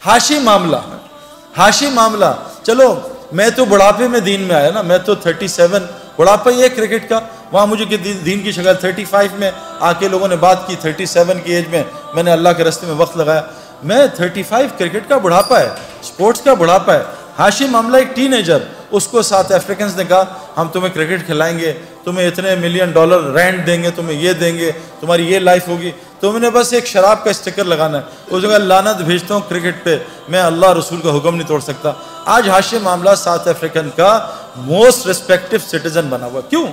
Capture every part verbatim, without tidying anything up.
हाशी मामला, हाशी मामला। चलो मैं तो बुढ़ापे में दीन में आया ना, मैं तो थर्टी सेवन बुढ़ापा ही है क्रिकेट का। वहाँ मुझे कि दीन की शक्ल थर्टी फाइव में आके लोगों ने बात की, थर्टी सेवन की एज में मैंने अल्लाह के रास्ते में वक्त लगाया। मैं थर्टी फाइव क्रिकेट का बुढ़ापा है, स्पोर्ट्स का बुढ़ापा है। हाशिम मामला एक टीनेजर, उसको साउथ अफ्रीकन्स ने कहा हम तुम्हें क्रिकेट खिलाएंगे, तुम्हें इतने मिलियन डॉलर रेंट देंगे, तुम्हें ये देंगे, तुम्हारी ये लाइफ होगी, तुमने बस एक शराब का स्टिकर लगाना है। उसने कहा लानत भेजता हूँ क्रिकेट पे, मैं अल्लाह रसूल का हुक्म नहीं तोड़ सकता। आज हाशिम मामला साउथ अफ्रीकन का मोस्ट रिस्पेक्टिव सिटीजन बना हुआ। क्यों?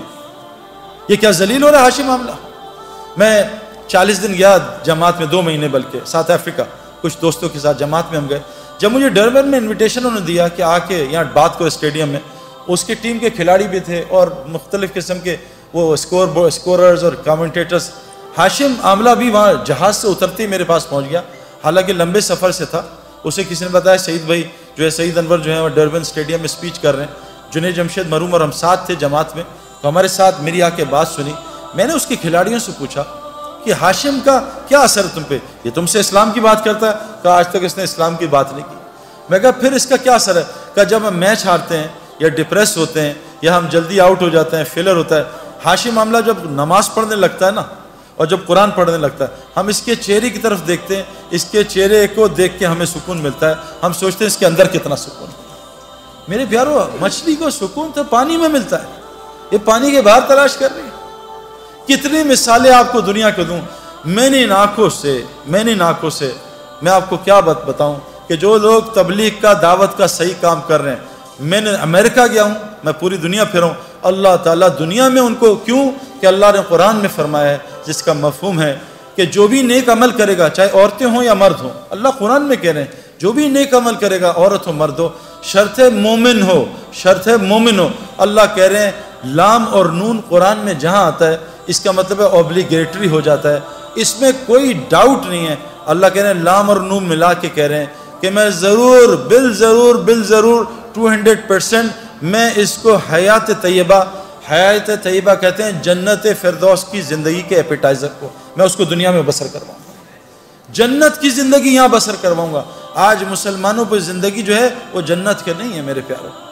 ये क्या जलील हो रहा है हाशिम मामला? मैं चालीस दिन गया जमात में, दो महीने बल्कि साउथ अफ्रीका, कुछ दोस्तों के साथ जमात में हम गए। जब मुझे डरबन में इनविटेशन उन्होंने दिया कि आके यहाँ बात करो स्टेडियम में, उसकी टीम के खिलाड़ी भी थे और मुख्तलिफ किस्म के वो स्कोर स्कोरर्स और कमेंटेटर्स। हाशिम आमला भी वहाँ जहाज़ से उतरते ही मेरे पास पहुँच गया, हालांकि लंबे सफ़र से था। उसे किसी ने बताया सईद भाई जो है, सईद अनवर जो है वो डरबन स्टेडियम में स्पीच कर रहे हैं, जुनैद जमशेद मरूम और हम साथ थे जमात में, तो हमारे साथ मेरी आके बात सुनी। मैंने उसके खिलाड़ियों से पूछा कि हाशिम का क्या असर तुम पे, ये तुमसे इस्लाम की बात करता है? कहा आज तक इसने इस्लाम की बात नहीं की। मैं कहा फिर इसका क्या असर है? कहा जब हम मैच हारते हैं या डिप्रेस होते हैं या हम जल्दी आउट हो जाते हैं, फेलर होता है, हाशिम मामला जब नमाज पढ़ने लगता है ना और जब कुरान पढ़ने लगता है, हम इसके चेहरे की तरफ देखते हैं, इसके चेहरे को देख के हमें सुकून मिलता है। हम सोचते हैं इसके अंदर कितना सुकून है। मेरे प्यारो, मछली को सुकून तो पानी में मिलता है, ये पानी के बाहर तलाश कर रही है। कितनी मिसालें आपको दुनिया को दूं। मैंने इन आंखों से मैंने इन आंखों से मैं आपको क्या बात बताऊं कि जो लोग तबलीग का, दावत का सही काम कर रहे हैं, मैंने अमेरिका गया हूं, मैं पूरी दुनिया फिरा हूं, अल्लाह ताला दुनिया में उनको, क्यों कि अल्लाह ने कुरान में फरमाया है, जिसका मफहूम है कि जो भी नेक अमल करेगा, चाहे औरतें हों या मर्द हों, अल्लाह कुरान में कह रहे हैं जो भी नेक अमल करेगा, औरत हो मर्द हो, शर्त मोमिन हो, शर्त मोमिन हो। अल्लाह कह रहे हैं लाम और नून कुरान में जहाँ आता है इसका मतलब है ऑब्लिगेटरी हो जाता है, इसमें कोई डाउट नहीं है। अल्लाह कह रहे हैं लाम और नून मिला के कह रहे हैं कि मैं ज़रूर बिल ज़रूर बिल ज़रूर टू हंड्रेड परसेंट मैं इसको हयात तैयबा, हयात तैयबा कहते हैं जन्नत फिरदौस की ज़िंदगी के एपेटाइज़र को, मैं उसको दुनिया में बसर करवाऊँगा, जन्नत की ज़िंदगी यहाँ बसर करवाऊँगा। आज मुसलमानों पर ज़िंदगी जो है वो जन्नत के नहीं है मेरे प्यारों।